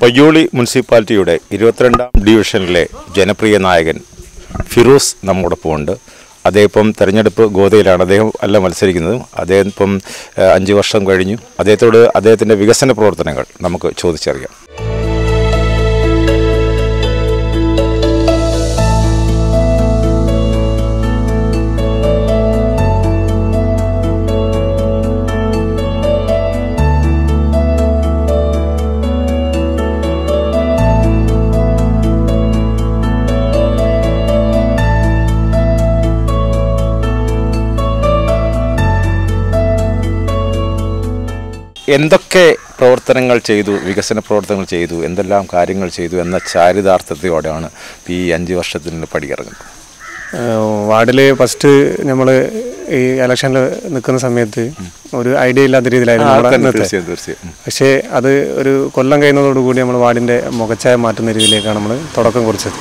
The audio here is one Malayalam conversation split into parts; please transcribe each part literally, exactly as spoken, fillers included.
പയ്യോളി മുനിസിപ്പാലിറ്റിയുടെ ഇരുപത്തിരണ്ടാം ഡിവിഷനിലെ ജനപ്രിയ നായകൻ ഫിറോസ് നമ്മോടൊപ്പം ഉണ്ട്. അദ്ദേഹം ഇപ്പം തെരഞ്ഞെടുപ്പ് ഗോതയിലാണ്. അദ്ദേഹം അല്ല മത്സരിക്കുന്നത്. അദ്ദേഹം ഇപ്പം അഞ്ച് വർഷം കഴിഞ്ഞു. അദ്ദേഹത്തോട് അദ്ദേഹത്തിൻ്റെ വികസന പ്രവർത്തനങ്ങൾ നമുക്ക് ചോദിച്ചറിയാം. എന്തൊക്കെ പ്രവർത്തനങ്ങൾ ചെയ്തു, വികസന പ്രവർത്തനങ്ങൾ ചെയ്തു, എന്തെല്ലാം കാര്യങ്ങൾ ചെയ്തു എന്ന ചാരിതാർത്ഥ്യത്തോടെയാണ് ഈ അഞ്ച് വർഷത്തിന് പടിയിറങ്ങുന്നത്. വാർഡിൽ ഫസ്റ്റ് നമ്മൾ ഈ ഇലക്ഷനിൽ നിൽക്കുന്ന സമയത്ത് ഒരു ഐഡിയ ഇല്ലാത്ത രീതിയിലായിരുന്നു. പക്ഷേ അത് ഒരു കൊല്ലം കഴിയുന്നതോടുകൂടി നമ്മൾ വാർഡിൻ്റെ മുഖച്ഛായ മാറ്റുന്ന രീതിയിലേക്കാണ് നമ്മൾ തുടക്കം കുറിച്ചത്.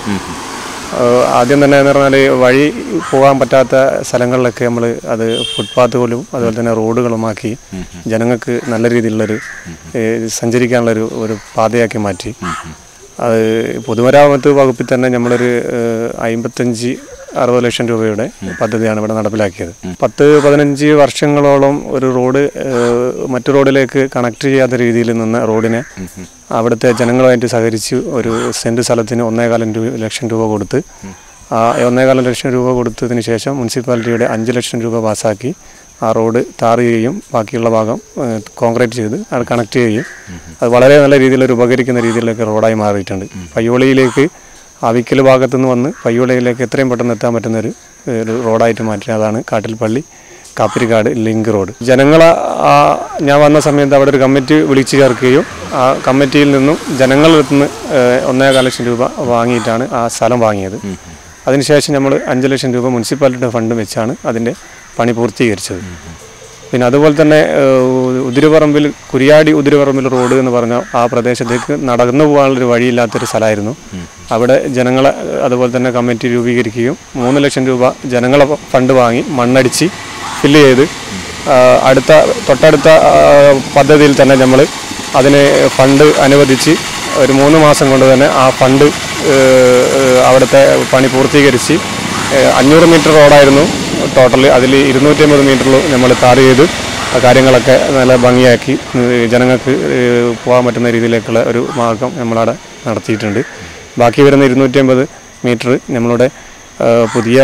ആദ്യം തന്നെ എന്ന് പറഞ്ഞാൽ വഴി പോകാൻ പറ്റാത്ത സ്ഥലങ്ങളിലൊക്കെ നമ്മൾ അത് ഫുട്പാത്തുകളും അതുപോലെ തന്നെ റോഡുകളുമാക്കി ജനങ്ങൾക്ക് നല്ല രീതിയിലുള്ളൊരു സഞ്ചരിക്കാനുള്ളൊരു ഒരു പാതയാക്കി മാറ്റി. അത് പൊതുമരാമത്ത് വകുപ്പിൽ തന്നെ നമ്മളൊരു അമ്പത്തഞ്ച് അറുപത് ലക്ഷം രൂപയുടെ പദ്ധതിയാണ് ഇവിടെ നടപ്പിലാക്കിയത്. പത്ത് പതിനഞ്ച് വർഷങ്ങളോളം ഒരു റോഡ് മറ്റു റോഡിലേക്ക് കണക്ട് ചെയ്യാത്ത രീതിയിൽ നിന്ന റോഡിനെ അവിടുത്തെ ജനങ്ങളുമായിട്ട് സഹകരിച്ച് ഒരു സെൻറ്റ് സ്ഥലത്തിന് ഒന്നേകാലം രൂപ ലക്ഷം രൂപ കൊടുത്ത് ആ ഒന്നേകാലം ലക്ഷം രൂപ കൊടുത്തതിന് ശേഷം മുനിസിപ്പാലിറ്റിയുടെ അഞ്ച് ലക്ഷം രൂപ പാസ്സാക്കി ആ റോഡ് ടാർ ചെയ്യുകയും ബാക്കിയുള്ള ഭാഗം കോൺക്രീറ്റ് ചെയ്ത് അത് കണക്ട് ചെയ്യുകയും അത് വളരെ നല്ല രീതിയിൽ ഉപകരിക്കുന്ന രീതിയിലൊക്കെ റോഡായി മാറിയിട്ടുണ്ട്. പയ്യോളിയിലേക്ക് അവിക്കൽ ഭാഗത്തുനിന്ന് വന്ന് പയ്യോളിയിലേക്ക് എത്രയും പെട്ടെന്ന് എത്താൻ പറ്റുന്നൊരു ഒരു റോഡായിട്ട് മാറ്റി. അതാണ് കാട്ടിൽപ്പള്ളി കാപ്പിരിക്കാട് ലിങ്ക് റോഡ്. ജനങ്ങളെ ഞാൻ വന്ന സമയത്ത് അവിടെ ഒരു കമ്മിറ്റി വിളിച്ചു ചേർക്കുകയും ആ കമ്മിറ്റിയിൽ നിന്നും ജനങ്ങളിൽ നിന്ന് ഒന്നേകാൽ ലക്ഷം രൂപ വാങ്ങിയിട്ടാണ് ആ സ്ഥലം വാങ്ങിയത്. അതിനുശേഷം നമ്മൾ അഞ്ച് ലക്ഷം രൂപ മുനിസിപ്പാലിറ്റിയുടെ ഫണ്ട് വെച്ചാണ് അതിൻ്റെ പണി പൂർത്തീകരിച്ചത്. പിന്നെ അതുപോലെ തന്നെ ഉതിരുപറമ്പിൽ കുരിയാടി ഉതിരുപറമ്പിൽ റോഡ് എന്ന് പറഞ്ഞാൽ ആ പ്രദേശത്തേക്ക് നടന്നു പോകാനുള്ളൊരു വഴിയില്ലാത്തൊരു സ്ഥലമായിരുന്നു. അവിടെ ജനങ്ങളെ അതുപോലെ തന്നെ കമ്മിറ്റി രൂപീകരിക്കുകയും മൂന്ന് ലക്ഷം രൂപ ജനങ്ങളെ ഫണ്ട് വാങ്ങി മണ്ണടിച്ച് ഫില്ല് ചെയ്ത് അടുത്ത തൊട്ടടുത്ത പദ്ധതിയിൽ തന്നെ നമ്മൾ അതിന് ഫണ്ട് അനുവദിച്ച് ഒരു മൂന്ന് മാസം കൊണ്ട് തന്നെ ആ ഫണ്ട് അവിടുത്തെ പണി പൂർത്തീകരിച്ച് അഞ്ഞൂറ് മീറ്റർ റോഡായിരുന്നു ടോട്ടൽ. അതിൽ ഇരുന്നൂറ്റി അമ്പത് മീറ്ററിൽ നമ്മൾ ടാർ ചെയ്ത് കാര്യങ്ങളൊക്കെ നല്ല ഭംഗിയാക്കി ജനങ്ങൾക്ക് പോകാൻ പറ്റുന്ന രീതിയിലേക്കുള്ള ഒരു മാർഗം നമ്മളവിടെ നടത്തിയിട്ടുണ്ട്. ബാക്കി വരുന്ന ഇരുന്നൂറ്റി അമ്പത് മീറ്റർ നമ്മളുടെ പുതിയ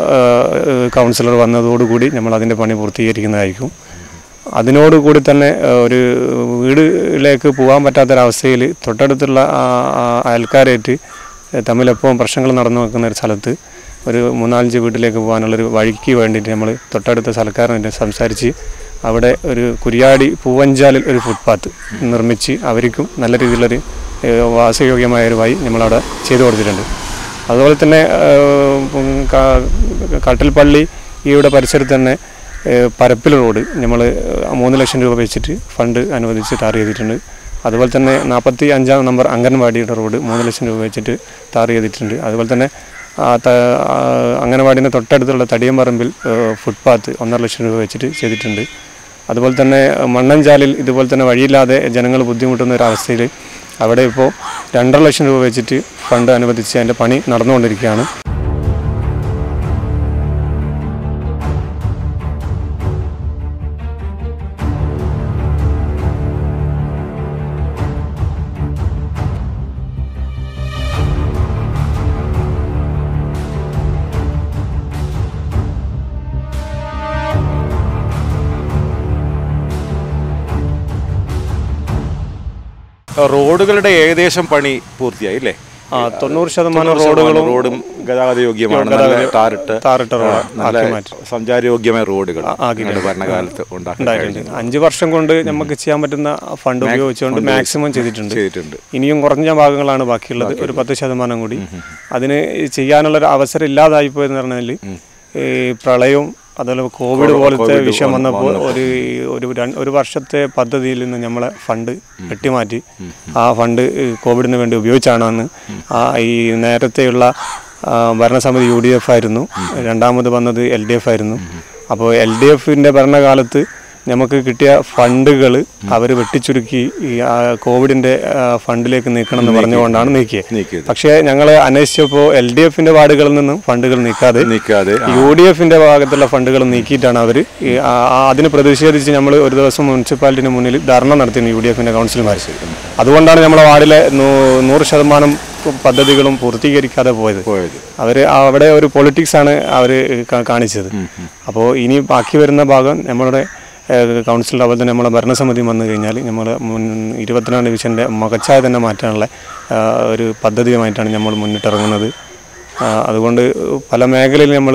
കൗൺസിലർ വന്നതോടുകൂടി നമ്മൾ അതിൻ്റെ പണി പൂർത്തീകരിക്കുന്നതായിരിക്കും. അതിനോടുകൂടി തന്നെ ഒരു വീടിലേക്ക് പോകാൻ പറ്റാത്തൊരവസ്ഥയിൽ തൊട്ടടുത്തുള്ള അയൽക്കാരായിട്ട് തമ്മിലെപ്പോഴും പ്രശ്നങ്ങൾ നടന്നു വെക്കുന്ന ഒരു സ്ഥലത്ത് ഒരു മൂന്നാലഞ്ച് വീട്ടിലേക്ക് പോകാനുള്ളൊരു വഴിക്ക് വേണ്ടിയിട്ട് നമ്മൾ തൊട്ടടുത്ത സർക്കാരിനെ സംസാരിച്ച് അവിടെ ഒരു കുരിയാടി പൂവഞ്ചാലിൽ ഒരു ഫുട്പാത്ത് നിർമ്മിച്ച് അവർക്കും നല്ല രീതിയിലൊരു വാസയോഗ്യമായ ഒരു വഴി നമ്മളവിടെ ചെയ്തു കൊടുത്തിട്ടുണ്ട്. അതുപോലെ തന്നെ കാട്ടിൽപ്പള്ളി ഈയുടെ പരിസരത്ത് തന്നെ പരപ്പിൽ റോഡ് നമ്മൾ മൂന്ന് ലക്ഷം രൂപ വെച്ചിട്ട് ഫണ്ട് അനുവദിച്ച് ടാർ ചെയ്തിട്ടുണ്ട്. അതുപോലെ തന്നെ നാൽപ്പത്തി അഞ്ചാം നമ്പർ അംഗൻവാടിയുടെ റോഡ് മൂന്ന് ലക്ഷം രൂപ വെച്ചിട്ട് ടാർ ചെയ്തിട്ടുണ്ട്. അതുപോലെ തന്നെ അംഗനവാടിൻ്റെ തൊട്ടടുത്തുള്ള തടിയമ്പറമ്പിൽ ഫുട്പാത്ത് ഒന്നര ലക്ഷം രൂപ വെച്ചിട്ട് ചെയ്തിട്ടുണ്ട്. അതുപോലെ തന്നെ മണ്ണഞ്ചാലിൽ ഇതുപോലെ തന്നെ വഴിയില്ലാതെ ജനങ്ങൾ ബുദ്ധിമുട്ടുന്ന ഒരവസ്ഥയിൽ അവിടെ ഇപ്പോൾ രണ്ടര ലക്ഷം രൂപ വെച്ചിട്ട് ഫണ്ട് അനുവദിച്ച് അതിൻ്റെ പണി നടന്നുകൊണ്ടിരിക്കുകയാണ്. റോഡുകളുടെ ഏകദേശം പണി പൂർത്തിയായി അല്ലേ? ആ തൊണ്ണൂറ് ശതമാനം റോഡുകളും റോഡും ഗതാഗത യോഗ്യമാണ്. സഞ്ചാരയോഗ്യമായ റോഡുകൾ ഭരണകാലത്ത് ഉണ്ടായിട്ടുണ്ട്. അഞ്ച് വർഷം കൊണ്ട് നമുക്ക് ചെയ്യാൻ പറ്റുന്ന ഫണ്ട് ഉപയോഗിച്ചുകൊണ്ട് മാക്സിമം ചെയ്തിട്ടുണ്ട് ചെയ്തിട്ടുണ്ട് ഇനിയും കുറഞ്ഞ ഭാഗങ്ങളാണ് ബാക്കിയുള്ളത്. ഒരു പത്ത് ശതമാനം കൂടി അതിന് ചെയ്യാനുള്ളൊരു അവസരം ഇല്ലാതായി പോയെന്ന് പറഞ്ഞാൽ ഈ പ്രളയവും അതുപോലെ കോവിഡ് പോലത്തെ വിഷയം വന്നപ്പോൾ ഒരു ഒരു ഒരു വർഷത്തെ പദ്ധതിയിൽ നിന്ന് നമ്മളെ ഫണ്ട് വെട്ടിമാറ്റി ആ ഫണ്ട് കോവിഡിന് വേണ്ടി ഉപയോഗിച്ചാണെന്ന് ആ ഈ നേരത്തെയുള്ള ഭരണസമിതി യു ഡി എഫ് ആയിരുന്നു, രണ്ടാമത് വന്നത് എൽ ഡി എഫ് ആയിരുന്നു. അപ്പോൾ എൽ ഡി എഫിൻ്റെ ഭരണകാലത്ത് നമുക്ക് കിട്ടിയ ഫണ്ടുകൾ അവർ വെട്ടിച്ചുരുക്കി ഈ കോവിഡിൻ്റെ ഫണ്ടിലേക്ക് നീക്കണമെന്ന് പറഞ്ഞുകൊണ്ടാണ് നീക്കിയത്. പക്ഷേ ഞങ്ങൾ അന്വേഷിച്ചപ്പോൾ എൽ ഡി എഫിൻ്റെ വാർഡുകളിൽ നിന്നും ഫണ്ടുകൾ നീക്കാതെ നീക്കാതെ യു ഡി എഫിൻ്റെ ഭാഗത്തുള്ള ഫണ്ടുകൾ നീക്കിയിട്ടാണ് അവർ അതിന് പ്രതിഷേധിച്ച് നമ്മൾ ഒരു ദിവസം മുനിസിപ്പാലിറ്റിന് മുന്നിൽ ധർണ നടത്തിയിരുന്നു യു ഡി എഫിൻ്റെ കൗൺസിലർമാർ. അതുകൊണ്ടാണ് നമ്മളെ വാർഡിലെ നൂറ് ശതമാനം പദ്ധതികളും പൂർത്തീകരിക്കാതെ പോയത്. അവർ അവിടെ ഒരു പൊളിറ്റിക്സ് ആണ് അവർ കാണിച്ചത്. അപ്പോൾ ഇനി ബാക്കി വരുന്ന ഭാഗം നമ്മളുടെ കൗൺസിലർ അതുപോലെ തന്നെ നമ്മളെ ഭരണസമിതി വന്നു കഴിഞ്ഞാൽ നമ്മൾ ഇരുപത്തിരണ്ട് ഡിവിഷൻ്റെ മുഖച്ഛായ തന്നെ മാറ്റാനുള്ള ഒരു പദ്ധതിയുമായിട്ടാണ് നമ്മൾ മുന്നിട്ടിറങ്ങുന്നത്. അതുകൊണ്ട് പല മേഖലയിൽ നമ്മൾ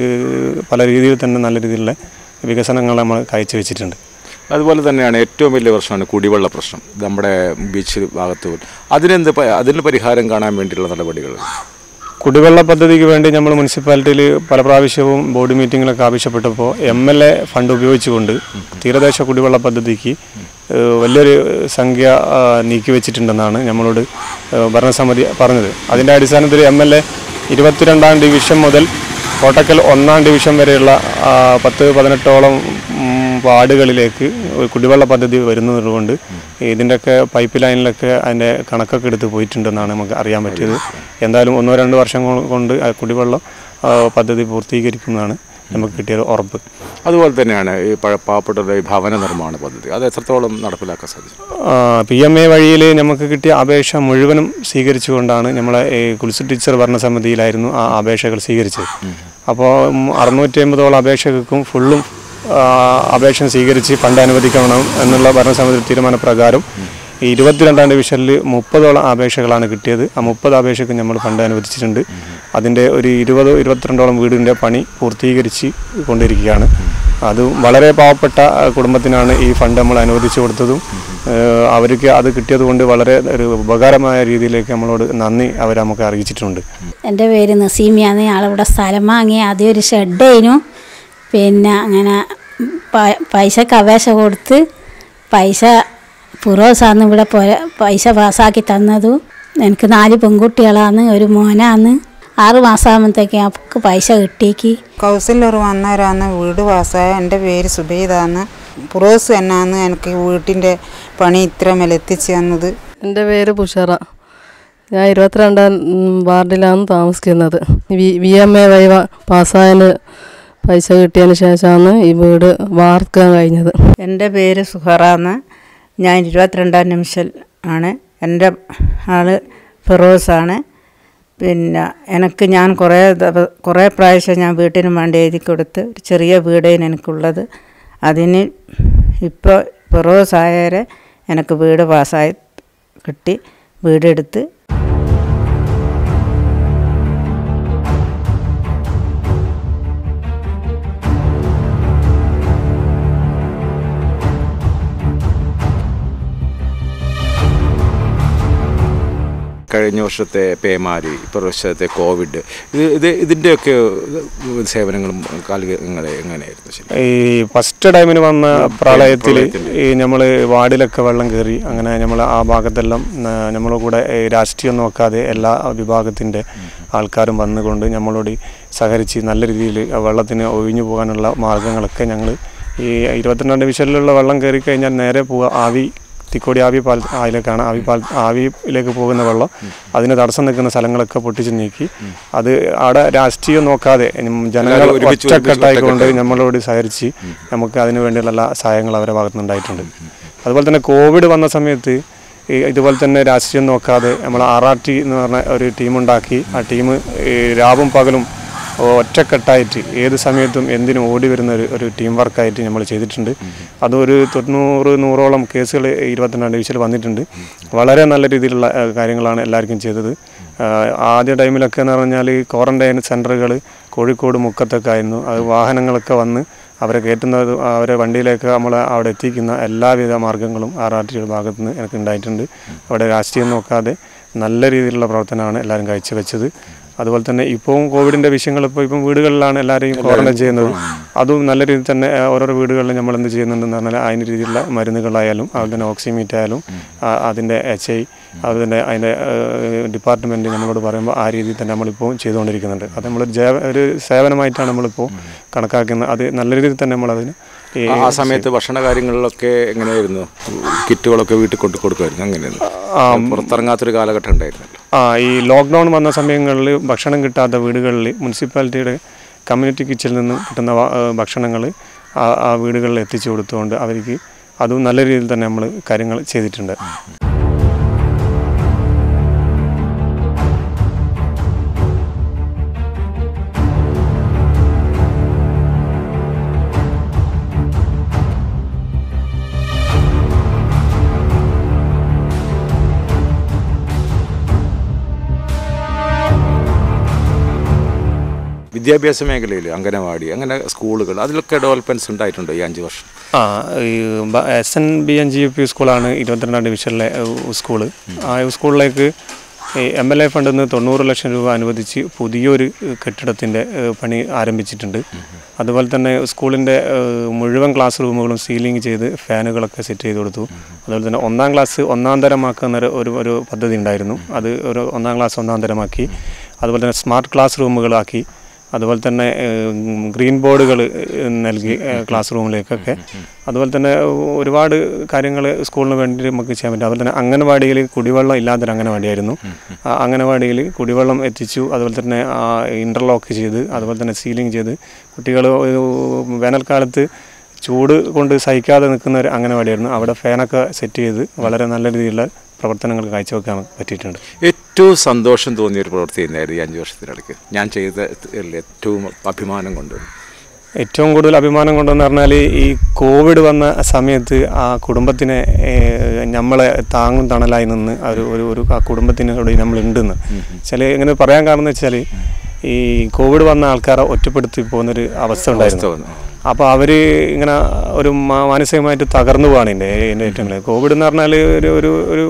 പല രീതിയിൽ തന്നെ നല്ല രീതിയിലുള്ള വികസനങ്ങൾ നമ്മൾ കാഴ്ചവെച്ചിട്ടുണ്ട്. അതുപോലെ തന്നെയാണ് ഏറ്റവും വലിയ പ്രശ്നമാണ് കുടിവെള്ള പ്രശ്നം. നമ്മുടെ ബീച്ച് ഭാഗത്ത് അതിനെന്ത് അതിന് പരിഹാരം കാണാൻ വേണ്ടിയുള്ള നടപടികൾ? കുടിവെള്ള പദ്ധതിക്ക് വേണ്ടി നമ്മൾ മുനിസിപ്പാലിറ്റിയിൽ പല പ്രാവശ്യവും ബോർഡ് മീറ്റിങ്ങിലൊക്കെ ആവശ്യപ്പെട്ടപ്പോൾ എം എൽ എ ഫണ്ട് ഉപയോഗിച്ചുകൊണ്ട് തീരദേശ കുടിവെള്ള പദ്ധതിക്ക് വലിയൊരു സംഖ്യ നീക്കി വെച്ചിട്ടുണ്ടെന്നാണ് നമ്മളോട് ഭരണസമിതി പറഞ്ഞത്. അതിൻ്റെ അടിസ്ഥാനത്തിൽ എം എൽ എ ഇരുപത്തിരണ്ടാം ഡിവിഷൻ മുതൽ കോട്ടക്കൽ ഒന്നാം ഡിവിഷൻ വരെയുള്ള പത്ത് പതിനെട്ടോളം വാർഡുകളിലേക്ക് കുടിവെള്ള പദ്ധതി വരുന്നതുകൊണ്ട് ഇതിൻ്റെയൊക്കെ പൈപ്പ് ലൈനിലൊക്കെ അതിൻ്റെ കണക്കൊക്കെ എടുത്ത് പോയിട്ടുണ്ടെന്നാണ് നമുക്ക് അറിയാൻ പറ്റിയത്. എന്തായാലും ഒന്നോ രണ്ടോ വർഷം കൊണ്ട് കുടിവെള്ള പദ്ധതി പൂർത്തീകരിക്കുന്നതാണ് നമുക്ക് കിട്ടിയ ഉറപ്പ്. അതുപോലെ തന്നെയാണ് ഈ പാവപ്പെട്ടവരുടെ ഭവന നിർമ്മാണ പദ്ധതി, അത് എത്രത്തോളം നടപ്പിലാക്കാൻ സാധിച്ചു? പി എം എ വഴിയിൽ നമുക്ക് കിട്ടിയ അപേക്ഷ മുഴുവനും സ്വീകരിച്ചുകൊണ്ടാണ് നമ്മളെ ഈ കുൽസു ടീച്ചർ ഭരണസമിതിയിലായിരുന്നു ആ അപേക്ഷകൾ സ്വീകരിച്ചത്. അപ്പോൾ അറുന്നൂറ്റി അമ്പതോളം അപേക്ഷകൾക്കും ഫുള്ളും അപേക്ഷ സ്വീകരിച്ച് ഫണ്ട് അനുവദിക്കണം എന്നുള്ള ഭരണസമിതി തീരുമാനപ്രകാരം ഈ ഇരുപത്തിരണ്ടാം ഡിവിഷനിൽ മുപ്പതോളം അപേക്ഷകളാണ് കിട്ടിയത്. ആ മുപ്പത് അപേക്ഷയ്ക്ക് നമ്മൾ ഫണ്ട് അനുവദിച്ചിട്ടുണ്ട്. അതിൻ്റെ ഒരു ഇരുപതോ ഇരുപത്തിരണ്ടോളം വീടിൻ്റെ പണി പൂർത്തീകരിച്ച് കൊണ്ടിരിക്കുകയാണ്. അത് വളരെ പാവപ്പെട്ട കുടുംബത്തിനാണ് ഈ ഫണ്ട് നമ്മൾ അനുവദിച്ചു കൊടുത്തതും അവർക്ക് അത് കിട്ടിയത് കൊണ്ട് വളരെ ഒരു ഉപകാരമായ രീതിയിലേക്ക് നമ്മളോട് നന്ദി അവർ നമുക്ക് അറിയിച്ചിട്ടുണ്ട്. എൻ്റെ പേര് നസീമിയാണ്. ആളിവിടെ സ്ഥലം വാങ്ങി ആദ്യം ഒരു ഷെഡേനു, പിന്നെ അങ്ങനെ പൈസക്ക് അപേക്ഷ കൊടുത്ത് പൈസ പുറോസാന്ന് ഇവിടെ പൈസ പാസ്സാക്കി തന്നതും. എനിക്ക് നാല് പെൺകുട്ടികളാണ്, ഒരു മോനാണ്. ആറ് മാസമാകുമ്പോഴത്തേക്ക് അവർക്ക് പൈസ കിട്ടിയേക്ക്. കൗൺസിലർ വന്നവരാണ് വീട് പാസ്സായ. എൻ്റെ പേര് സുബൈദാന്ന്. പുറോസ് എന്നാന്ന് എനിക്ക് വീട്ടിൻ്റെ പണി ഇത്ര മേലെത്തിച്ച് തന്നത്. എൻ്റെ പേര് ബുഷറ. ഞാൻ ഇരുപത്തിരണ്ടാം വാർഡിലാണ് താമസിക്കുന്നത്. V V M A viva പാസ്സായതിന് പൈസ കിട്ടിയതിന് ശേഷമാണ് ഈ വീട് വാർക്കാൻ കഴിഞ്ഞത്. എൻ്റെ പേര് സുഹറാന്ന്. ഞാൻ ഇരുപത്തിരണ്ടാം നിമിഷം ആണ്. എൻ്റെ ആൾ ഫിറോസാണ്. പിന്നെ എനിക്ക് ഞാൻ കുറേ കുറേ പ്രാവശ്യം ഞാൻ വീട്ടിന് വേണ്ടി എഴുതി കൊടുത്ത് ഒരു ചെറിയ വീടേന് എനിക്കുള്ളത്. അതിന് ഇപ്പോൾ ഫിറോസായവരെ എനിക്ക് വീട് പാസ്സായി കിട്ടി, വീടെടുത്ത്. കഴിഞ്ഞ വർഷത്തെ പേമാരി, ഇപ്രാവശ്യത്തെ കോവിഡ്, ഇത് ഇത് ഇതിൻ്റെയൊക്കെ സേവനങ്ങളും കാലികങ്ങളെ എങ്ങനെയായിരുന്നു? ഈ ഫസ്റ്റ് ടൈമിന് വന്ന പ്രളയത്തിൽ ഈ നമ്മൾ വാർഡിലൊക്കെ വെള്ളം കയറി. അങ്ങനെ നമ്മൾ ആ ഭാഗത്തെല്ലാം നമ്മളെ കൂടെ രാഷ്ട്രീയം നോക്കാതെ എല്ലാ വിഭാഗത്തിൻ്റെ ആൾക്കാരും വന്നുകൊണ്ട് നമ്മളോട് സഹകരിച്ച് നല്ല രീതിയിൽ വെള്ളത്തിന് ഒഴിഞ്ഞു പോകാനുള്ള മാർഗ്ഗങ്ങളൊക്കെ ഞങ്ങൾ ഈ ഇരുപത്തിരണ്ടാം ഡിവിഷനിലുള്ള വെള്ളം കയറി കഴിഞ്ഞാൽ നേരെ പോവുക ആവി തിക്കോടി ആവി പാൽ അതിലേക്കാണ്. ആവി പാൽ ആവിയിലേക്ക് പോകുന്ന വെള്ളം അതിന് തടസ്സം നിൽക്കുന്ന സ്ഥലങ്ങളൊക്കെ പൊട്ടിച്ച് നീക്കി. അത് അവിടെ രാഷ്ട്രീയം നോക്കാതെ ജനങ്ങൾ ഒറ്റക്കെട്ടായിക്കൊണ്ട് നമ്മളോട് സഹകരിച്ച് നമുക്ക് അതിനു വേണ്ടിയുള്ള എല്ലാ സഹായങ്ങൾ അവരുടെ ഭാഗത്തുനിന്നുണ്ടായിട്ടുണ്ട്. അതുപോലെ തന്നെ കോവിഡ് വന്ന സമയത്ത് ഈ ഇതുപോലെ തന്നെ രാഷ്ട്രീയം നോക്കാതെ നമ്മൾ ആർ ആർ ടി എന്ന് പറഞ്ഞ ഒരു ടീമുണ്ടാക്കി. ആ ടീം രാവും പകലും ഒറ്റക്കെട്ടായിട്ട് ഏത് സമയത്തും എന്തിനും ഓടി വരുന്ന ഒരു ഒരു ടീം വർക്കായിട്ട് നമ്മൾ ചെയ്തിട്ടുണ്ട്. അതൊരു തൊണ്ണൂറ് നൂറോളം കേസുകൾ ഇരുപത്തിരണ്ടാം ഡിവിഷനിൽ വന്നിട്ടുണ്ട്. വളരെ നല്ല രീതിയിലുള്ള കാര്യങ്ങളാണ് എല്ലാവർക്കും ചെയ്തത്. ആദ്യ ടൈമിലൊക്കെ എന്ന് പറഞ്ഞാൽ ക്വാറന്റൈൻ സെൻ്ററുകൾ കോഴിക്കോട് മുക്കത്തൊക്കെ ആയിരുന്നു. അത് വാഹനങ്ങളൊക്കെ വന്ന് അവരെ കയറ്റുന്നത് അവരെ വണ്ടിയിലേക്ക് നമ്മൾ അവിടെ എത്തിക്കുന്ന എല്ലാവിധ മാർഗ്ഗങ്ങളും ആർ ആർ ടിയുടെ ഭാഗത്തു നിന്ന് എനിക്ക് ഉണ്ടായിട്ടുണ്ട്. അവിടെ രാഷ്ട്രീയം നോക്കാതെ നല്ല രീതിയിലുള്ള പ്രവർത്തനമാണ് എല്ലാവരും കാഴ്ചവെച്ചത്. അതുപോലെ തന്നെ ഇപ്പം കോവിഡിൻ്റെ വിഷയങ്ങൾ ഇപ്പോൾ ഇപ്പം വീടുകളിലാണ് എല്ലാവരെയും ക്വാറന്റൈൻ ചെയ്യുന്നത്. അതും നല്ല രീതിയിൽ തന്നെ ഓരോരോ വീടുകളിൽ നമ്മൾ എന്ത് ചെയ്യുന്നുണ്ടെന്ന് പറഞ്ഞാൽ അതിന് രീതിയിലുള്ള മരുന്നുകളായാലും അതുപോലെ തന്നെ ഓക്സിമീറ്റ് ആയാലും അതിൻ്റെ എച്ച് ഐ അതുപോലെ തന്നെ അതിൻ്റെ ഡിപ്പാർട്ട്മെൻറ്റ് നമ്മളോട് പറയുമ്പോൾ ആ രീതിയിൽ തന്നെ നമ്മളിപ്പോൾ ചെയ്തുകൊണ്ടിരിക്കുന്നുണ്ട്. അത് നമ്മൾ ഒരു സേവനമായിട്ടാണ് നമ്മളിപ്പോൾ കണക്കാക്കുന്നത്. അത് നല്ല രീതിയിൽ തന്നെ നമ്മളതിന് ആ സമയത്ത് ഭക്ഷണ കാര്യങ്ങളിലൊക്കെ എങ്ങനെയായിരുന്നു? കിറ്റുകളൊക്കെ വീട്ടിൽ കൊണ്ട് കൊടുക്കുമായിരുന്നു, അങ്ങനെയായിരുന്നു, പുറത്തിറങ്ങാത്തൊരു കാലഘട്ടം ഉണ്ടായിരുന്നല്ലോ. ആ ഈ ലോക്ക്ഡൗൺ വന്ന സമയങ്ങളിൽ ഭക്ഷണം കിട്ടാത്ത വീടുകളിൽ മുനിസിപ്പാലിറ്റിയുടെ കമ്മ്യൂണിറ്റി കിച്ചണിൽ നിന്ന് കിട്ടുന്ന ഭക്ഷണങ്ങൾ ആ ആ വീടുകളിൽ എത്തിച്ചു കൊടുത്തുകൊണ്ട് അവർക്ക് അതും നല്ല രീതിയിൽ തന്നെ നമ്മൾ കാര്യങ്ങൾ ചെയ്തിട്ടുണ്ട്. വിദ്യാഭ്യാസ മേഖലയിൽ അംഗനവാടി അങ്ങനെ സ്കൂളുകൾ അതിലൊക്കെ ഡെവലപ്മെൻറ്റ്സ് ഉണ്ടായിട്ടുണ്ടോ ഈ അഞ്ച് വർഷം? ആ ഈ S N B N G U P സ്കൂളാണ് ഇരുപത്തിരണ്ടാം ഡിവിഷനിലെ സ്കൂള്. ആ സ്കൂളിലേക്ക് എം എൽ എ ഫണ്ടിൽ നിന്ന് തൊണ്ണൂറ് ലക്ഷം രൂപ അനുവദിച്ച് പുതിയൊരു കെട്ടിടത്തിൻ്റെ പണി ആരംഭിച്ചിട്ടുണ്ട്. അതുപോലെ തന്നെ സ്കൂളിൻ്റെ മുഴുവൻ ക്ലാസ് റൂമുകളും സീലിംഗ് ചെയ്ത് ഫാനുകളൊക്കെ സെറ്റ് ചെയ്ത് കൊടുത്തു. അതുപോലെ തന്നെ ഒന്നാം ക്ലാസ് ഒന്നാം തരമാക്കുന്ന ഒരു ഒരു പദ്ധതി ഉണ്ടായിരുന്നു. അത് ഒരു ഒന്നാം ക്ലാസ് ഒന്നാം തരമാക്കി. അതുപോലെ തന്നെ സ്മാർട്ട് ക്ലാസ് റൂമുകളാക്കി. അതുപോലെ തന്നെ ഗ്രീൻ ബോർഡുകൾ നൽകി ക്ലാസ് റൂമിലേക്കൊക്കെ. അതുപോലെ തന്നെ ഒരുപാട് കാര്യങ്ങൾ സ്കൂളിന് വേണ്ടി നമുക്ക് ചെയ്യാൻ പറ്റും. അതുപോലെ തന്നെ അംഗനവാടിയിൽ കുടിവെള്ളം ഇല്ലാത്തൊരു അംഗനവാടിയായിരുന്നു. ആ അംഗനവാടിയിൽ കുടിവെള്ളം എത്തിച്ചു. അതുപോലെ തന്നെ ഇൻ്റർലോക്ക് ചെയ്ത് അതുപോലെ തന്നെ സീലിംഗ് ചെയ്ത് കുട്ടികൾ വേനൽക്കാലത്ത് ചൂട് കൊണ്ട് സഹിക്കാതെ നിൽക്കുന്ന ഒരു അംഗനവാടിയായിരുന്നു. അവിടെ ഫാനൊക്കെ സെറ്റ് ചെയ്ത് വളരെ നല്ല രീതിയിലുള്ള പ്രവർത്തനങ്ങൾ കാഴ്ചവെക്കാൻ പറ്റിയിട്ടുണ്ട്. ഏറ്റവും സന്തോഷം തോന്നിയൊരു പ്രവൃത്തി തന്നെയായിരുന്നു ഈ അഞ്ച് വർഷത്തിനിടയ്ക്ക് ഞാൻ ചെയ്ത ഏറ്റവും അഭിമാനം കൊണ്ട്? ഏറ്റവും കൂടുതൽ അഭിമാനം കൊണ്ടെന്ന് പറഞ്ഞാൽ ഈ കോവിഡ് വന്ന സമയത്ത് ആ കുടുംബത്തിനെ നമ്മളെ താങ്ങും തണലായി നിന്ന് ഒരു ഒരു ഒരു ആ കുടുംബത്തിനോട് നമ്മളുണ്ടെന്ന് ചില എങ്ങനെ പറയാൻ കാരണം എന്ന് വെച്ചാൽ ഈ കോവിഡ് വന്ന ആൾക്കാരെ ഒറ്റപ്പെടുത്തി പോകുന്നൊരു അവസ്ഥ ഉണ്ടായിരുന്നു. അപ്പോൾ അവർ ഇങ്ങനെ ഒരു മാനസികമായിട്ട് തകർന്നു പോവാണ് എൻ്റെ എൻ്റെ ഏറ്റവും കൂടുതൽ. കോവിഡ് എന്ന് പറഞ്ഞാൽ ഒരു ഒരു ഒരു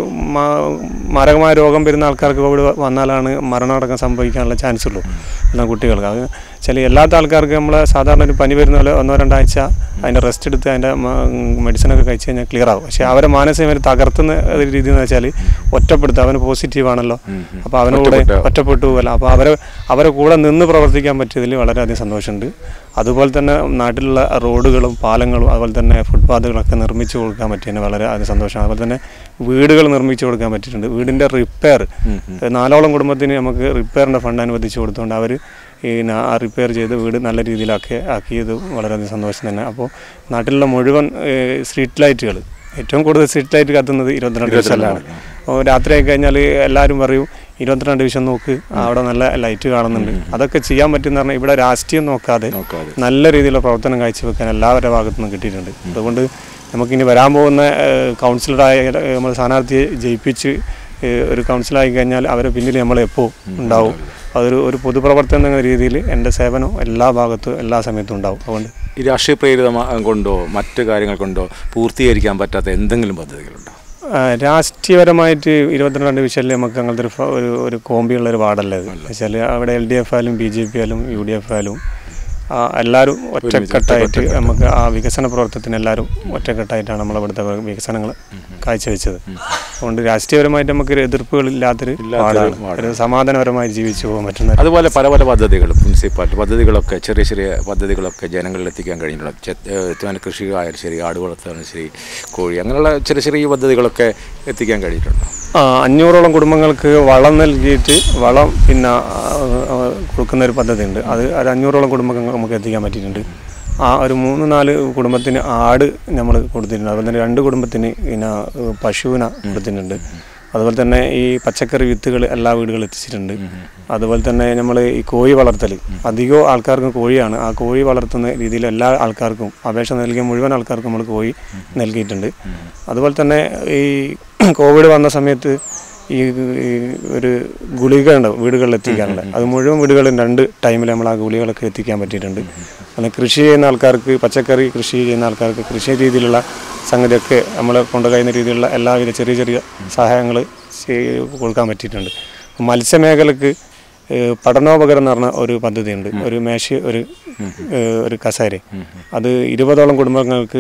മാരകമായ രോഗം വരുന്ന ആൾക്കാർക്ക് കോവിഡ് വന്നാലാണ് മരണമടക്കം സംഭവിക്കാനുള്ള ചാൻസ് ഉള്ളൂ എന്നാൽ കുട്ടികൾക്ക്. അത് ചില എല്ലാത്ത ആൾക്കാർക്ക് നമ്മൾ സാധാരണ ഒരു പനി വരുന്ന പോലെ ഒന്നോ രണ്ടാഴ്ച അതിൻ്റെ റെസ്റ്റ് എടുത്ത് അതിൻ്റെ മെഡിസിനൊക്കെ കഴിച്ച് കഴിഞ്ഞാൽ ക്ലിയർ ആവും. പക്ഷേ അവരെ മാനസികമായിട്ട് തകർത്തുന്ന രീതി എന്ന് വെച്ചാൽ ഒറ്റപ്പെടുത്തുക. അവന് പോസിറ്റീവ് ആണല്ലോ, അപ്പോൾ അവനോട് ഒറ്റപ്പെട്ടു പോകല. അപ്പോൾ അവരെ അവരെ കൂടെ നിന്ന് പ്രവർത്തിക്കാൻ പറ്റിയതിൽ വളരെയധികം സന്തോഷമുണ്ട്. അതുപോലെ തന്നെ നാട്ടിലുള്ള റോഡുകളും പാലങ്ങളും അതുപോലെ തന്നെ ഫുട്പാത്തുകളൊക്കെ നിർമ്മിച്ചു കൊടുക്കാൻ പറ്റിയതിന് വളരെ അധികം സന്തോഷം. അതുപോലെ തന്നെ വീടുകൾ നിർമ്മിച്ചു കൊടുക്കാൻ പറ്റിയിട്ടുണ്ട്. വീടിൻ്റെ റിപ്പയർ നാലോളം കുടുംബത്തിന് നമുക്ക് റിപ്പയറിൻ്റെ ഫണ്ട് അനുവദിച്ചു കൊടുത്തുകൊണ്ട് അവർ ഈ ആ റിപ്പയർ ചെയ്ത് വീട് നല്ല രീതിയിലാക്കി ആക്കിയത് വളരെയധികം സന്തോഷം തന്നെ. അപ്പോൾ നാട്ടിലുള്ള മുഴുവൻ സ്ട്രീറ്റ് ലൈറ്റുകൾ ഏറ്റവും കൂടുതൽ സ്ട്രീറ്റ് ലൈറ്റ് കത്തുന്നത് ഇരുപത്തിരണ്ട് ഡിവിഷനിലാണ്. അപ്പോൾ രാത്രി ആയി കഴിഞ്ഞാൽ എല്ലാവരും പറയും ഇരുപത്തിരണ്ട് ഡിവിഷൻ നോക്ക്, അവിടെ നല്ല ലൈറ്റ് കാണുന്നുണ്ട്. അതൊക്കെ ചെയ്യാൻ പറ്റുമെന്ന് പറഞ്ഞാൽ ഇവിടെ രാഷ്ട്രീയം നോക്കാതെ നല്ല രീതിയിലുള്ള പ്രവർത്തനം കാഴ്ചവെക്കാൻ എല്ലാവരുടെ ഭാഗത്തു നിന്നും കിട്ടിയിട്ടുണ്ട്. അതുകൊണ്ട് നമുക്കിനി വരാൻ പോകുന്ന കൗൺസിലറായ നമ്മൾ സ്ഥാനാർത്ഥിയെ ജയിപ്പിച്ച് ഒരു കൗൺസിലറായി കഴിഞ്ഞാൽ അവരെ പിന്നിൽ നമ്മളെപ്പോൾ ഉണ്ടാവും. അതൊരു ഒരു പൊതുപ്രവർത്തനം എന്ന രീതിയിൽ എൻ്റെ സേവനം എല്ലാ ഭാഗത്തും എല്ലാ സമയത്തും ഉണ്ടാവും. അതുകൊണ്ട് ഈ രാഷ്ട്രീയ പ്രേരിത കൊണ്ടോ മറ്റു കാര്യങ്ങൾ കൊണ്ടോ പൂർത്തീകരിക്കാൻ പറ്റാത്ത എന്തെങ്കിലും പദ്ധതികളുണ്ടോ? രാഷ്ട്രീയപരമായിട്ട് ഇരുപത്തിരണ്ട് ഡിവിഷനിൽ നമുക്ക് അങ്ങനത്തെ ഒരു ഒരു കോമ്പിയുള്ളൊരു വാർഡല്ല ഇത്. വെച്ചാൽ അവിടെ എൽ ഡി എഫ് ആയാലും ബി ജെ പി ആയാലും യു ഡി എഫ് ആയാലും എല്ലാവരും ഒറ്റക്കെട്ടായിട്ട് നമുക്ക് ആ വികസന പ്രവർത്തനത്തിന് എല്ലാവരും ഒറ്റക്കെട്ടായിട്ടാണ് നമ്മളിവിടുത്തെ വികസനങ്ങൾ കാഴ്ചവെച്ചത്. അതുകൊണ്ട് രാഷ്ട്രീയപരമായിട്ട് നമുക്ക് എതിർപ്പുകളില്ലാത്തൊരു വാർഡാണ്. ഒരു സമാധാനപരമായി ജീവിച്ചു പോകാൻ പറ്റുന്ന അതുപോലെ പല പല പദ്ധതികളും മുനിസിപ്പാലിറ്റി പദ്ധതികളൊക്കെ ചെറിയ ചെറിയ പദ്ധതികളൊക്കെ ജനങ്ങളിൽ എത്തിക്കാൻ കഴിയുന്നുണ്ട്. കൃഷി ആയാലും ശരി, ആട് വളർത്താനും ശരി, കോഴി അങ്ങനെയുള്ള ചെറിയ ചെറിയ പദ്ധതികളൊക്കെ എത്തിക്കാൻ കഴിഞ്ഞിട്ടുണ്ട്. ആ അഞ്ഞൂറോളം കുടുംബങ്ങൾക്ക് വളം നൽകിയിട്ട് വളം പിന്നെ കൊടുക്കുന്നൊരു പദ്ധതി ഉണ്ട്. അത് ഒരു അഞ്ഞൂറോളം കുടുംബങ്ങൾ നമുക്ക് എത്തിക്കാൻ പറ്റിയിട്ടുണ്ട്. ആ ഒരു മൂന്ന് നാല് കുടുംബത്തിന് ആട് നമ്മൾ കൊടുത്തിട്ടുണ്ട്. അതുപോലെ തന്നെ രണ്ട് കുടുംബത്തിന് പിന്നെ പശുവിനെ കൊടുത്തിട്ടുണ്ട്. അതുപോലെ തന്നെ ഈ പച്ചക്കറി വിത്തുകൾ എല്ലാ വീടുകളിലും എത്തിച്ചിട്ടുണ്ട്. അതുപോലെ തന്നെ നമ്മൾ ഈ കോഴി വളർത്തൽ അധികവും ആൾക്കാർക്കും കോഴിയാണ്. ആ കോഴി വളർത്തുന്ന രീതിയിൽ എല്ലാ ആൾക്കാർക്കും അപേക്ഷ നൽകിയ മുഴുവൻ ആൾക്കാർക്കും നമ്മൾ കോഴി നൽകിയിട്ടുണ്ട്. അതുപോലെ തന്നെ ഈ കോവിഡ് വന്ന സമയത്ത് ഈ ഒരു ഗുളിക ഉണ്ടാവും വീടുകളിൽ എത്തിക്കാനുള്ള, അത് മുഴുവൻ വീടുകളിലും രണ്ട് ടൈമിൽ നമ്മൾ ആ ഗുളികളൊക്കെ എത്തിക്കാൻ പറ്റിയിട്ടുണ്ട്. അങ്ങനെ കൃഷി ചെയ്യുന്ന ആൾക്കാർക്ക് പച്ചക്കറി കൃഷി ചെയ്യുന്ന ആൾക്കാർക്ക് കൃഷി രീതിയിലുള്ള സംഗതിയൊക്കെ നമ്മൾ കൊണ്ടുകഴിയുന്ന രീതിയിലുള്ള എല്ലാവിധ ചെറിയ ചെറിയ സഹായങ്ങൾ കൊടുക്കാൻ പറ്റിയിട്ടുണ്ട്. മത്സ്യമേഖലക്ക് പഠനോപകരണം എന്ന് പറഞ്ഞ ഒരു പദ്ധതിയുണ്ട്. ഒരു മേശ ഒരു ഒരു കസേര അത് ഇരുപതോളം കുടുംബങ്ങൾക്ക്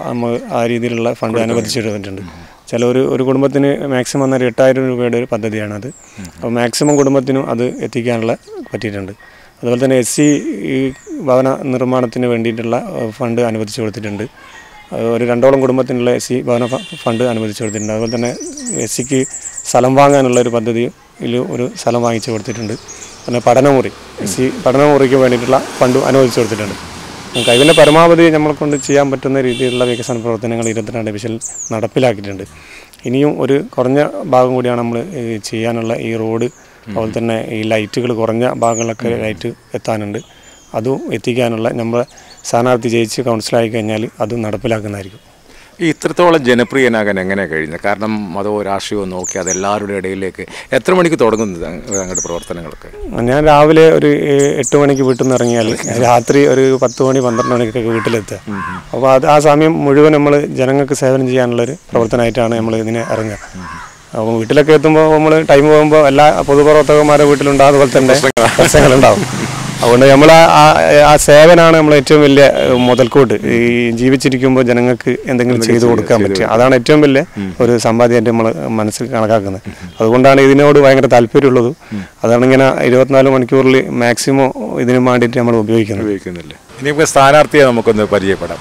ആ രീതിയിലുള്ള ഫണ്ട് അനുവദിച്ചിട്ടുണ്ട്. ചില ഒരു ഒരു കുടുംബത്തിന് മാക്സിമം എന്നൊരു എട്ടായിരം രൂപയുടെ ഒരു പദ്ധതിയാണത്. അപ്പോൾ മാക്സിമം കുടുംബത്തിനും അത് എത്തിക്കാനുള്ള പറ്റിയിട്ടുണ്ട്. അതുപോലെ തന്നെ എസ് സി ഭവന നിർമ്മാണത്തിന് വേണ്ടിയിട്ടുള്ള ഫണ്ട് അനുവദിച്ചു കൊടുത്തിട്ടുണ്ട്. ഒരു രണ്ടോളം കുടുംബത്തിനുള്ള എസ് സി ഭവന ഫണ്ട് അനുവദിച്ചു കൊടുത്തിട്ടുണ്ട്. അതുപോലെ തന്നെ എസ് സിക്ക് സ്ഥലം വാങ്ങാനുള്ള ഒരു പദ്ധതിയിൽ ഒരു സ്ഥലം വാങ്ങിച്ചു കൊടുത്തിട്ടുണ്ട്. പിന്നെ പഠനമുറി എസ് സി പഠനമുറിക്ക് വേണ്ടിയിട്ടുള്ള ഫണ്ട് അനുവദിച്ചു കൊടുത്തിട്ടുണ്ട്. കഴിവിൻ്റെ പരമാവധി നമ്മളെ കൊണ്ട് ചെയ്യാൻ പറ്റുന്ന രീതിയിലുള്ള വികസന പ്രവർത്തനങ്ങൾ ഇരുപത്തിരണ്ട് ഡിവിഷൻ നടപ്പിലാക്കിയിട്ടുണ്ട്. ഇനിയും ഒരു കുറഞ്ഞ ഭാഗം കൂടിയാണ് നമ്മൾ ചെയ്യാനുള്ള ഈ റോഡ്. അതുപോലെ തന്നെ ഈ ലൈറ്റുകൾ കുറഞ്ഞ ഭാഗങ്ങളിലൊക്കെ ലൈറ്റ് എത്താനുണ്ട്. അതും എത്തിക്കാനുള്ള നമ്മുടെ സ്ഥാനാർത്ഥി ജയിച്ച് കൗൺസിലായി കഴിഞ്ഞാൽ അതും നടപ്പിലാക്കുന്നതായിരിക്കും. ഈ ഇത്രത്തോളം ജനപ്രിയനാകാൻ എങ്ങനെയാണ് കഴിഞ്ഞത്? കാരണം മതമോ രാഷ്ട്രീയമോ നോക്കി അത് എല്ലാവരുടെ ഇടയിലേക്ക് എത്ര മണിക്ക് തുടങ്ങുന്നത് അങ്ങയുടെ പ്രവർത്തനങ്ങളൊക്കെ? ഞാൻ രാവിലെ ഒരു എട്ട് മണിക്ക് വീട്ടിൽ നിന്ന് ഇറങ്ങിയാൽ രാത്രി ഒരു പത്ത് മണി പന്ത്രണ്ട് മണിക്കൊക്കെ വീട്ടിലെത്തുക. അപ്പോൾ അത് ആ സമയം മുഴുവൻ നമ്മൾ ജനങ്ങൾക്ക് സേവനം ചെയ്യാനുള്ളൊരു പ്രവർത്തനമായിട്ടാണ് നമ്മൾ ഇതിനെ ഇറങ്ങുക. അപ്പോൾ വീട്ടിലൊക്കെ എത്തുമ്പോൾ നമ്മൾ ടൈം പോകുമ്പോൾ എല്ലാ പൊതുപ്രവർത്തകന്മാരുടെ വീട്ടിലുണ്ടാകും, അതുപോലെ തന്നെ പ്രശ്നങ്ങളുണ്ടാവും. അതുകൊണ്ട് നമ്മൾ ആ ആ സേവനമാണ് നമ്മൾ ഏറ്റവും വലിയ മുതൽക്കൂട്ട്. ഈ ജീവിച്ചിരിക്കുമ്പോൾ ജനങ്ങൾക്ക് എന്തെങ്കിലും ചെയ്തു കൊടുക്കാൻ പറ്റുക, അതാണ് ഏറ്റവും വലിയ ഒരു സമ്പാദ്യമായിട്ട് നമ്മൾ മനസ്സിൽ കണക്കാക്കുന്നത്. അതുകൊണ്ടാണ് ഇതിനോട് ഭയങ്കര താല്പര്യമുള്ളത്. അതാണ് ഇങ്ങനെ ഇരുപത്തിനാല് മണിക്കൂറിൽ മാക്സിമം ഇതിനു വേണ്ടിയിട്ട് നമ്മൾ ഉപയോഗിക്കുന്നത്. ഉപയോഗിക്കുന്നില്ല. ഇനി നമുക്ക് സ്ഥാനാർത്ഥിയെ നമുക്കൊന്ന് പരിചയപ്പെടാം.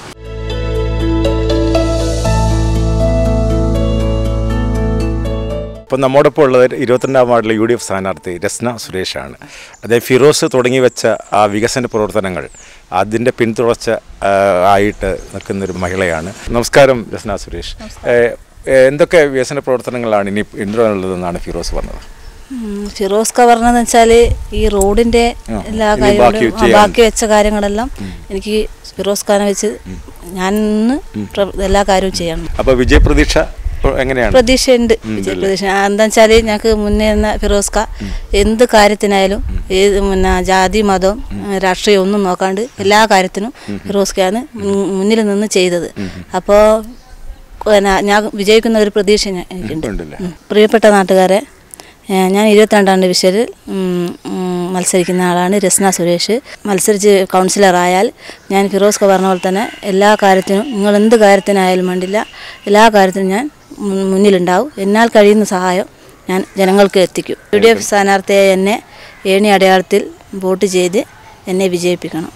ഇപ്പം നമ്മോടൊപ്പം ഉള്ളത് ഇരുപത്തിരണ്ടാം വാർഡിലെ യു ഡി എഫ് സ്ഥാനാർത്ഥി രസ്ന സുരേഷാണ്. അതായത് ഫിറോസ് തുടങ്ങി വെച്ച ആ വികസന പ്രവർത്തനങ്ങൾ അതിൻ്റെ പിന്തുടർച്ച ആയിട്ട് നിൽക്കുന്നൊരു മഹിളയാണ്. നമസ്കാരം രസ്ന സുരേഷ്. എന്തൊക്കെ വികസന പ്രവർത്തനങ്ങളാണ് ഇനി പിന്തുടരുന്നതെന്നാണ് ഫിറോസ് പറഞ്ഞത്? ഫിറോസ് പറഞ്ഞതെന്ന് വെച്ചാൽ ഈ റോഡിൻ്റെ എല്ലാ കാര്യങ്ങളും ബാക്കി വെച്ച കാര്യങ്ങളെല്ലാം എനിക്ക് ഫിറോസ് ഖാനെ വെച്ച് ഞാൻ എല്ലാ കാര്യവും ചെയ്യണം. അപ്പോൾ വിജയപ്രതീക്ഷ എങ്ങനെയാണ്? പ്രതീക്ഷയുണ്ട്, വിജയപ്രതീക്ഷ. എന്താ വെച്ചാൽ ഞങ്ങൾക്ക് മുന്നേ എന്ന ഫിറോസ് ഖാൻ എന്ത് കാര്യത്തിനായാലും ഏത് പിന്നെ ജാതി മതവും രാഷ്ട്രീയം ഒന്നും നോക്കാണ്ട് എല്ലാ കാര്യത്തിനും ഫിറോസ് ഖാന് മുന്നിൽ നിന്ന് ചെയ്തത്. അപ്പോൾ ഞാൻ വിജയിക്കുന്ന ഒരു പ്രതീക്ഷ എനിക്കുണ്ട്. പ്രിയപ്പെട്ട നാട്ടുകാരെ, ഞാൻ ഇരുപത്തിരണ്ടാം ഡിവിഷനിൽ മത്സരിക്കുന്ന ആളാണ് രസ്ന സുരേഷ്. മത്സരിച്ച് കൗൺസിലറായാൽ ഞാൻ ഫിറോസ് ഖാൻ പറഞ്ഞ പോലെ തന്നെ എല്ലാ കാര്യത്തിനും, നിങ്ങൾ എന്ത് കാര്യത്തിനായാലും വേണ്ടില്ല, എല്ലാ കാര്യത്തിനും ഞാൻ മുന്നിലുണ്ടാവും. എന്നാൽ കഴിയുന്ന സഹായം ഞാൻ ജനങ്ങൾക്ക് എത്തിക്കും. യു ഡി എഫ് സ്ഥാനാർത്ഥിയായ എന്നെ ഏണി അടയാളത്തിൽ വോട്ട് ചെയ്ത് എന്നെ വിജയിപ്പിക്കണം.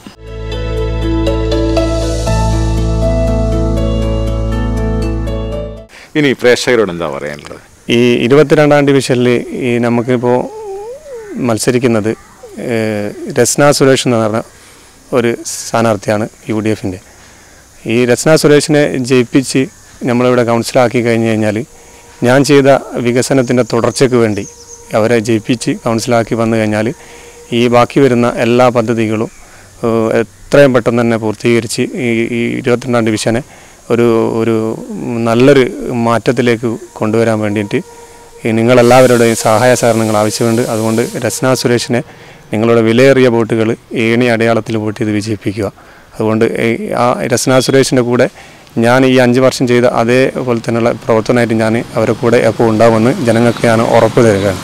ഇനി പ്രേക്ഷകരോട് എന്താ പറയാനുള്ളത്? ഈ ഇരുപത്തിരണ്ടാം ഡിവിഷനിൽ ഈ നമുക്കിപ്പോൾ മത്സരിക്കുന്നത് രസ്ന സുരേഷ് എന്ന് പറഞ്ഞ ഒരു സ്ഥാനാർത്ഥിയാണ് യു ഡി എഫിൻ്റെ. ഈ രസ്ന സുരേഷിനെ ജയിപ്പിച്ച് നമ്മളിവിടെ കൗൺസിലാക്കി കഴിഞ്ഞ് കഴിഞ്ഞാൽ ഞാൻ ചെയ്ത വികസനത്തിൻ്റെ തുടർച്ചയ്ക്ക് വേണ്ടി അവരെ ജയിപ്പിച്ച് കൗൺസിലാക്കി വന്നു കഴിഞ്ഞാൽ ഈ ബാക്കി വരുന്ന എല്ലാ പദ്ധതികളും എത്രയും പെട്ടെന്ന് തന്നെ പൂർത്തീകരിച്ച് ഈ ഈ ഇരുപത്തിരണ്ടാം ഡിവിഷനെ ഒരു ഒരു നല്ലൊരു മാറ്റത്തിലേക്ക് കൊണ്ടുവരാൻ വേണ്ടിയിട്ട് നിങ്ങളെല്ലാവരുടെയും സഹായ സഹകരണങ്ങൾ ആവശ്യമുണ്ട്. അതുകൊണ്ട് രസ്ന സുരേഷിനെ നിങ്ങളുടെ വിലയേറിയ വോട്ടുകൾ ഏണി അടയാളത്തിൽ വോട്ട് ചെയ്ത് വിജയിപ്പിക്കുക. അതുകൊണ്ട് ആ രസ്ന സുരേഷിൻ്റെ കൂടെ ഞാൻ ഈ അഞ്ച് വർഷം ചെയ്ത അതേപോലെ തന്നെയുള്ള പ്രവർത്തനമായിട്ട് ഞാൻ അവരുടെ കൂടെ എപ്പോൾ ഉണ്ടാവുമെന്ന് ജനങ്ങൾക്ക് ഞാൻ ഉറപ്പ് തരികയാണ്.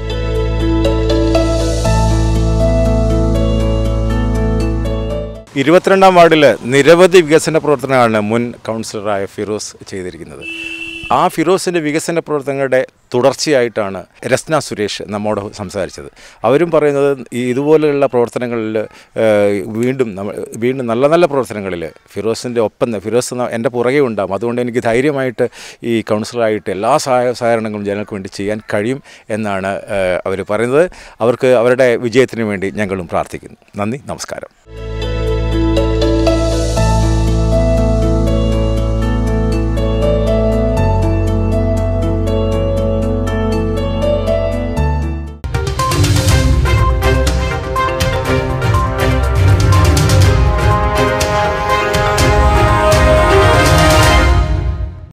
ഇരുപത്തിരണ്ടാം വാർഡിൽ നിരവധി വികസന പ്രവർത്തനങ്ങളാണ് മുൻ കൗൺസിലറായ ഫിറോസ് ചെയ്തിരിക്കുന്നത്. ആ ഫിറോസിൻ്റെ വികസന പ്രവർത്തനങ്ങളുടെ തുടർച്ചയായിട്ടാണ് രസ്ന സുരേഷ് നമ്മോട് സംസാരിച്ചത്. അവരും പറയുന്നത് ഈ ഇതുപോലെയുള്ള പ്രവർത്തനങ്ങളിൽ വീണ്ടും വീണ്ടും നല്ല നല്ല പ്രവർത്തനങ്ങളിൽ ഫിറോസിൻ്റെ ഒപ്പം ഫിറോസ് എൻ്റെ പുറകെ ഉണ്ടാകും. അതുകൊണ്ട് എനിക്ക് ധൈര്യമായിട്ട് ഈ കൗൺസിലറായിട്ട് എല്ലാ സഹായ സഹകരണങ്ങളും ജനങ്ങൾക്ക് വേണ്ടി ചെയ്യാൻ കഴിയും എന്നാണ് അവർ പറയുന്നത്. അവർക്ക് അവരുടെ വിജയത്തിന് വേണ്ടി ഞങ്ങളും പ്രാർത്ഥിക്കുന്നു. നന്ദി, നമസ്കാരം.